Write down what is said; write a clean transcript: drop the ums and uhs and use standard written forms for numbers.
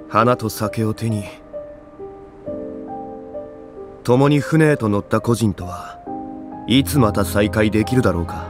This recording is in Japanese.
花と酒を手に共に船へと乗った故人とはいつまた再会できるだろうか。